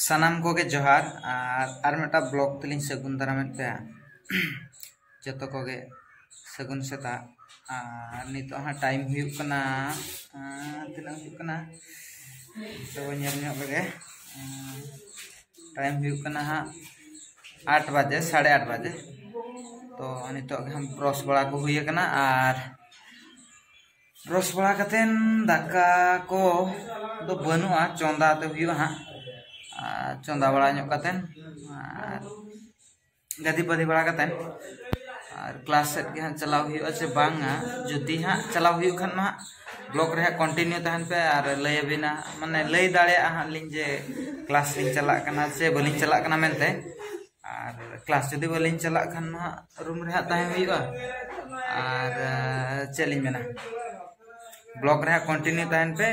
सानाम को के जोहार और मेटा ब्लॉग तलिंग सगुन दारामें पे जतो को के सगुन सेता नितो हाँ टाइम हुयुक कना तिना हुयुक कना तो ñel ñok लगे टाइम हुयुक कना हाँ 8 बजे 8:30 बजे तो नितो हम ब्रश बड़ा को हुई कना और ब्रश बड़ा कतेन दाका को तो बनुआ चोंदा तो हुयुआ हाँ चोंदा बड़ा ñok katen गति पदी बड़ा katen और क्लास सेट के हाँ चलाव हुयुआ से बांगा जुदी हाँ चलाव हुयुक खान मा ब्लॉग रे कंटिन्यू तहन पे और लय बिना माने लय दाड़े हाँ लिंग जे क्लास लिंग चला कना से बलिंग चला कना मेनते और क्लास जुदी बलिंग चला खान मा रूम रे ताहे हुयुआ और चलिंग मेना ब्लॉग रे कंटिन्यू तहन पे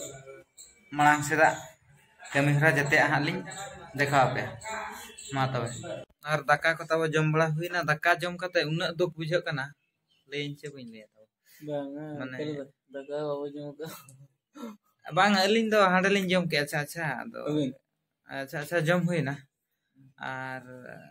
मांग सेदा कमीहरा जते हाँ लिंग देखा पे मा तबे और दाका को तब जम बड़ा हुई ना दाका जम कते उन्ना दुख बुझे कना लेइन से बइन ले तब माने दाका बाबू जम का बांग अलिंग दो हाडे लिंग जम के अच्छा अच्छा जम हुई ना और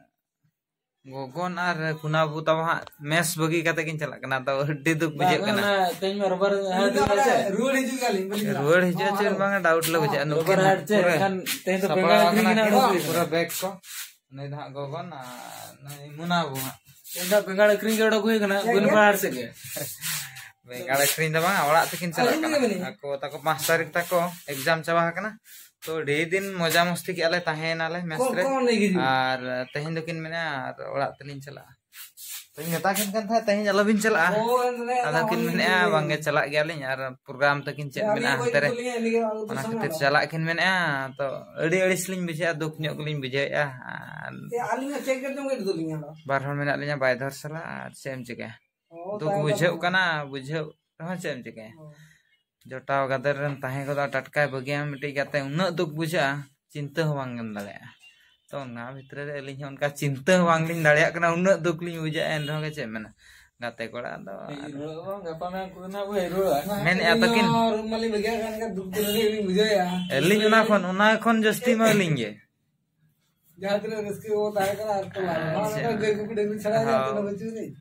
गोगोन और कुनाबू तब हाँ मेस बगी कते किन चला कना तो हड्डी दुख बुझे कना तेज में रबर रुड़ हिजु गालिंग रुड़ हिजु चेन बांगा डाउट ल बुझे नु रबर हट से खान तेज तो पेंगा क्रीना पूरा बैग को नहीं धा गोगोन नहीं मुनाबू हाँ तेंदा पेंगा क्रीन के डक हुई कना गुन पर से के पेंगा क्रीन दा बांगा ओड़ा तकिन चला कना को ताको 5 तारीख तक एग्जाम चाबा कना तो ढेर दिन मजा मस्ती के आले ताहे नाले मेस रे और तहिन दकिन मेना और ओड़ा तलिन चला तो नेता किन kan था तहिन अलो बिन चला आदा किन मेना बांगे चला गयालिन और प्रोग्राम तकिन चेक मेना तेरे ओना खातिर चला किन मेना तो अड़ी अड़िसलिन बुझे दुख ᱧᱚᱜ गलिन बुझे आलिन चेक कर दूंगा दुलिन बार हर मेना लिया बायधर सला सेम चिके दुख बुझे कना बुझे रह सेम चिके जोटाव गदर ताहे को टटका बगिया मिट्टी गाते उन्ना दुख बुझा चिंता हो बांगन दाड़े तो ना भितरे रे अलिन उनका चिंता हो बांगलिन दाड़े कना उन्ना दुख लिन बुझा एन रह के चे मेना गाते कोड़ा दो गपा में कोना वो हेरो मेन एतकिन रुमाली बगिया का दुख दिले बुझा या अलिन उना खन जस्ती में अलिन जे जहां तक रिस्क वो ताहे कना तो गई को डेग छड़ा जाते न बचू नहीं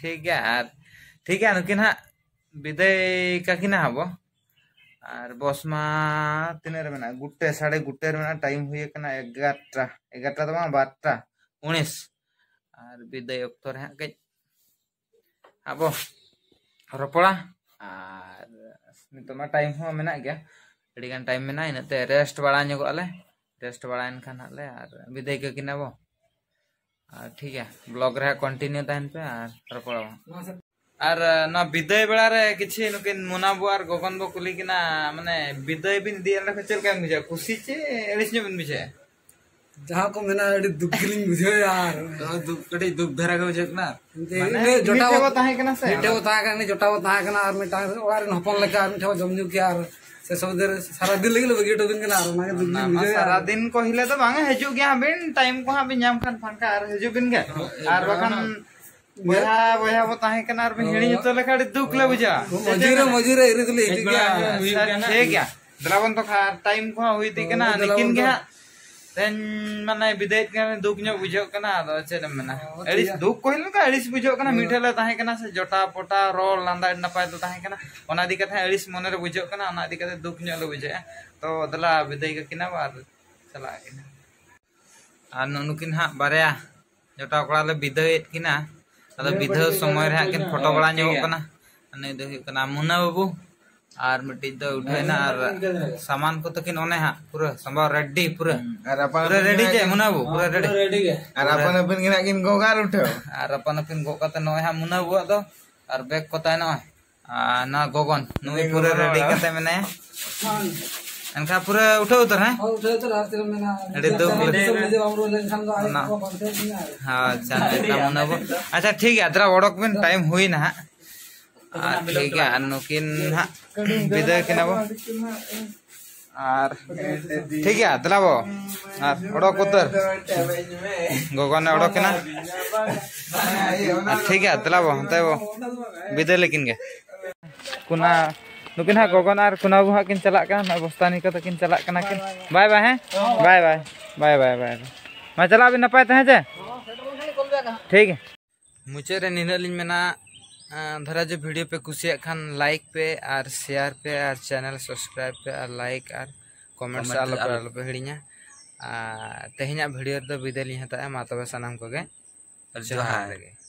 ठीक है नुकिन हा विदाय का किना हबो और बस मा तीन रे मेना गुटे 11:30 रे मेना टाइम हुई कना 11 तो 12:19 और विदाय अक्तो रे के आबो रोपड़ा और नितो मा टाइम हो मेना गया अड़ी गान टाइम मेना इनते रेस्ट बड़ा ᱧᱚᱜᱚᱜ आले रेस्ट बड़ा इन खान आले और विदाय के किना बो ठीक है ब्लॉग रे कंटिन्यू तहन पे और रोपड़ा और ना विदाय बेला रे किछि नुकिन मुनाबु और गगन बो कुली किना माने विदाय बिन दिया रे चल का बुझे खुशी चे एलिस ने बिन बुझे जहां को मेना अडी दुख लिंग बुझे यार दुख कडी दुख धरा के बुझे ना माने जोटाव ताहे कना से मिटेव ताहे कना जोटाव ताहे कना और मिटा ओरा रे हपन लगा और मिठा जमजु के और से सब देर सारा दिन लगे बगेटो बिन कना और ना दुख लिंग बुझे सारा दिन को हिले तो बांगे हजु गया बिन टाइम को हां बिन नाम खान फांका और हजु बिन के और बखान बोया वो ताहे कना और हिणी जतो लेखा दुख ले बुझा मजूरे इरे तुले हिजु गया ठीक है द्रावन तो खा टाइम को हुई थी कना लेकिन के तेन माने विदाय के दुख ᱧᱚᱜ बुझो कना तो चेन मेना एडिस दुख को हिल का एडिस बुझो कना मिठेले ताहे कना से जोटा पोटा रोल लांदा नपाय तो ताहे कना ओना दि कथा एडिस मने रे बुझो कना ओना दि कथा दुख ᱧᱚᱜ ले बुझे तो दला विदाय के किना बार चला किना आ नुकिन हा बारया जोटा कोड़ा ले विदाय किना अदा विधो समय रे किन फोटो बड़ा ᱧᱚᱜᱚᱜ कना ने दो कना मुना बाबू और मिट्टी तो उठेना और सामान को तो किन ओने हा पूरा संभाव रेडी पूरा रेडी जे मुना बाबू पूरा रेडी और अपन अपन किना किन गोगार उठो और अपन अपन गो कते नय हा मुना बाबू दो और बैग को ताय नय ना गोगन नुई पूरा रेडी कते मेने अनका पूरा उठो उतर है उठो उतर आते मेना रेडी दो हमरो लेन खान हां अच्छा मुना बाबू अच्छा ठीक है अदरा ओडक बिन टाइम हुई ना ठीक है नुकिन हाँ विदाय किना बो और ठीक है दलाबो और ओडक उतर गगन ओडक किना ठीक है दलाबो हते बो विदाय लेकिन के कुना नुकिन हाँ गगन और कुनाबू हाँ किन चला बस्तानी को किन चला किन बाय बाय हैं bye bye. Bye bye bye मैं चला भी नपाय तहे जे ठीक है मुझे रे निना लिन मेना धरा जो वीडियो पे कुसिया खान लाइक पे और शेयर पे और चैनल सब्सक्राइब पे और लाइक और कमेंट्स आलो पे हिड़िया तेहना वीडियो तो विदाय लिया मा तबे सनाम को गे जोहार गे।